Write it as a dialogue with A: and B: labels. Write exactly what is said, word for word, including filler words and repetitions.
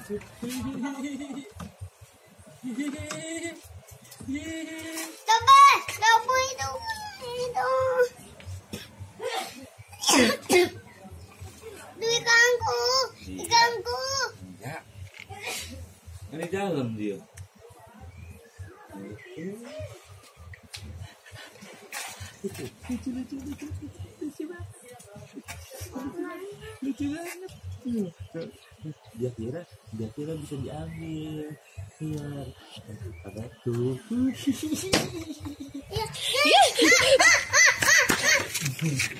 A: Coba, coba itu, itu. Itu ikanku, ikanku.
B: Enggak. Kan di dalam dia. Lucu, lucu, lucu, lucu, lucu banget. Lucu banget. Dia kira, dia kira bisa diambil. Iya, ada tuh.
A: Iya.